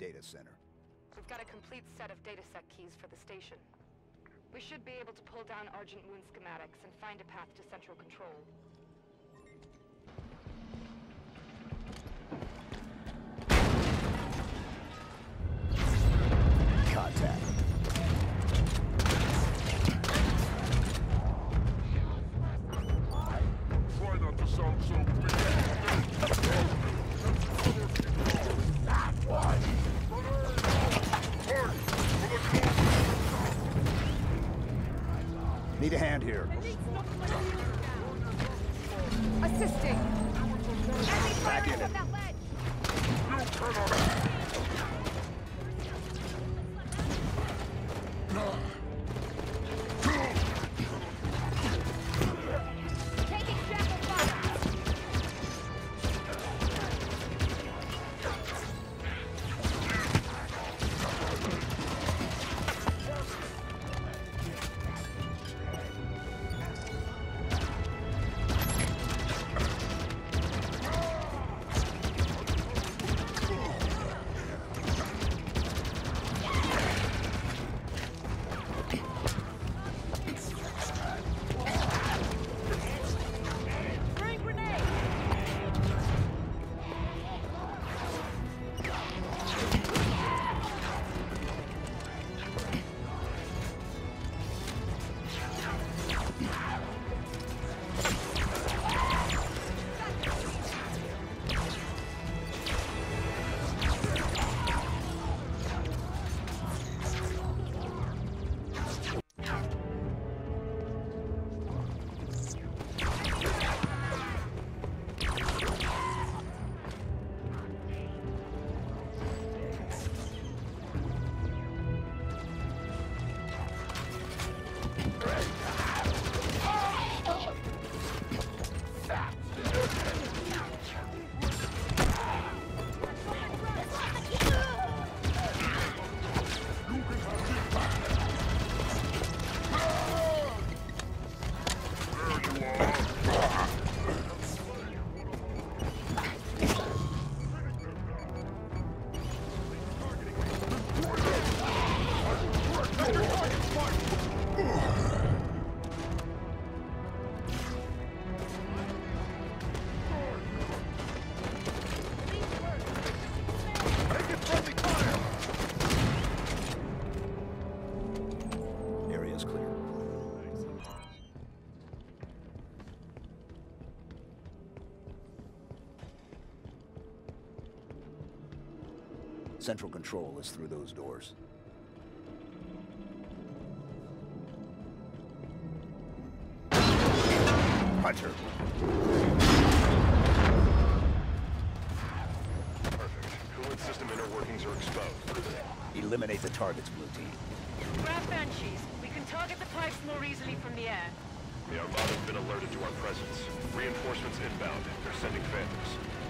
data center. We've got a complete set of dataset keys for the station. We should be able to pull down Argent Moon schematics and find a path to central control. Contact. Try not to sound so big. Need a hand here. Assisting! Back in it. That ledge! You cannot. Taking shackle fire! Central control is through those doors. Hunter. Perfect. Coolant system inner workings are exposed. Eliminate the targets, Blue Team. Grab Banshees. We can target the pipes more easily from the air. The Armada's been alerted to our presence. Reinforcements inbound. They're sending Phantoms.